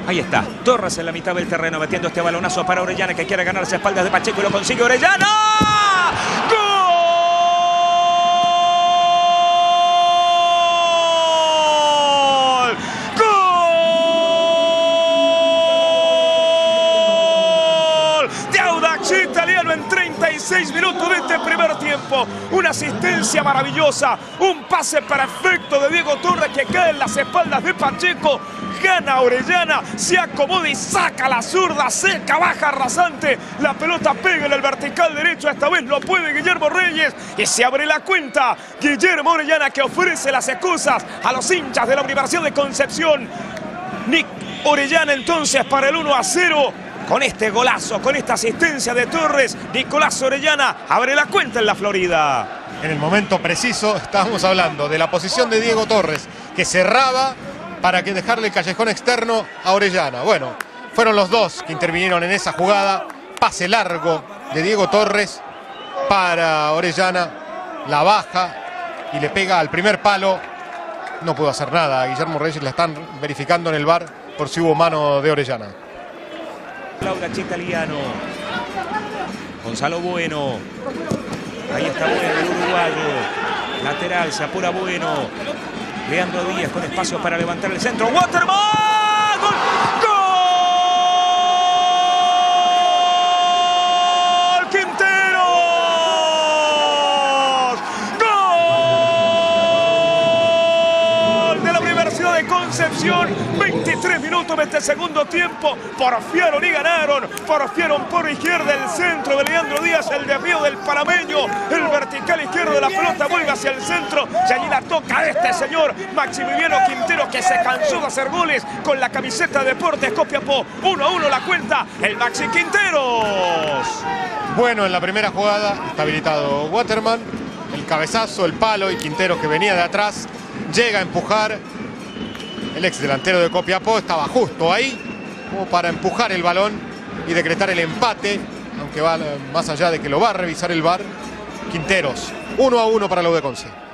Ahí está, Torres en la mitad del terreno metiendo este balonazo para Orellana, que quiere ganarse a espaldas de Pacheco y lo consigue Orellana. ¡Gol! ¡Gol! De Audax Italiano en 36 minutos de este primer tiempo. Una asistencia maravillosa, un pase perfecto de Diego Torres que cae en las espaldas de Pacheco. Gana Orellana, se acomoda y saca la zurda, seca, baja, rasante. La pelota pega en el vertical derecho, esta vez lo puede Guillermo Reyes y se abre la cuenta. Guillermo Orellana, que ofrece las excusas a los hinchas de la Universidad de Concepción. Nick Orellana entonces para el 1-0. Con este golazo, con esta asistencia de Torres, Nicolás Orellana abre la cuenta en la Florida. En el momento preciso estábamos hablando de la posición de Diego Torres, que cerraba para que dejarle el callejón externo a Orellana. Bueno, fueron los dos que intervinieron en esa jugada. Pase largo de Diego Torres para Orellana. La baja y le pega al primer palo. No pudo hacer nada. Guillermo Reyes la están verificando en el VAR por si hubo mano de Orellana. Audax Italiano. Gonzalo Bueno. Ahí está Bueno, el uruguayo. Lateral, se apura Bueno. Leandro Díaz con espacio para levantar el centro. ¡Waterman! ¡Gol! ¡Gol! ¡Quinteros! ¡Gol! De la Universidad de Concepción. 23 minutos de este segundo tiempo. Porfiaron y ganaron. Porfiaron por izquierda el centro de Leandro Díaz. El desvío del panameño. El vertical izquierdo de la pelota vuelve hacia el centro. Y allí la toca este señor Maximiliano Quintero, que se cansó de hacer goles con la camiseta de Deportes Copiapó. 1-1 la cuenta. El Maxi Quinteros. Bueno, en la primera jugada está habilitado Waterman. El cabezazo, el palo y Quintero, que venía de atrás, llega a empujar. El ex delantero de Copiapó estaba justo ahí como para empujar el balón y decretar el empate, aunque va más allá de que lo va a revisar el VAR. Quinteros, 1-1 para la U de Conce.